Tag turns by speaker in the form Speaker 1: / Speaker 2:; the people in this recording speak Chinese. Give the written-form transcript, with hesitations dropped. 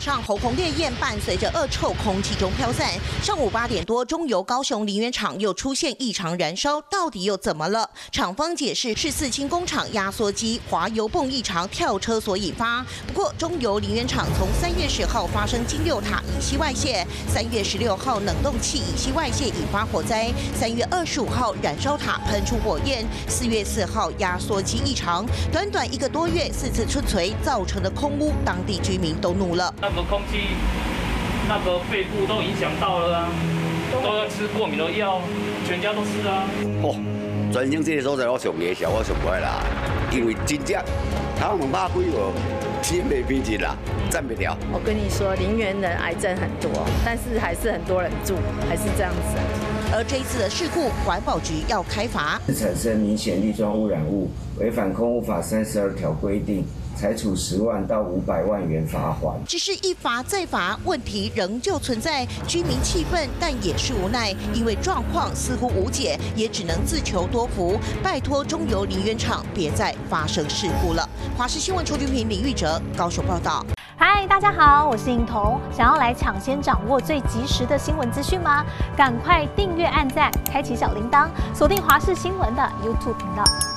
Speaker 1: 上红红烈焰伴随着恶臭空气中飘散。上午8点多，中油高雄林园厂又出现异常燃烧，到底又怎么了？厂方解释是四氢工厂压缩机滑油泵异常跳车所引发。不过，中油林园厂从3月10号发生金六塔乙烯外泄，3月16号冷冻器乙烯外泄引发火灾，3月25号燃烧塔喷出火焰，4月4号压缩机异常，短短1个多月4次出锤，造成的空污，当地居民都怒了。
Speaker 2: 那个空气，那个肺部都影响到了啊，都要吃过敏的药，全家都是啊。
Speaker 3: 全省这个所在我上夜宵我上不来啦，因为真正头2百几个心没平静啦，站不了。
Speaker 4: 我跟你说，林园人癌症很多，但是还是很多人住，还是这样子。
Speaker 1: 而这一次的事故，环保局要开罚，
Speaker 5: 产生明显粒状污染物，违反空污法32条规定，裁处10万到500万元罚款。
Speaker 1: 只是一罚再罚，问题仍旧存在，居民气愤，但也是无奈，因为状况似乎无解，也只能自求多福，拜托中油林园厂别再发生事故了。华视新闻邱君平、李玉哲高雄报道。
Speaker 6: 嗨，大家好，我是颖彤。想要来抢先掌握最及时的新闻资讯吗？赶快订阅、按赞、开启小铃铛，锁定华视新闻的 YouTube 频道。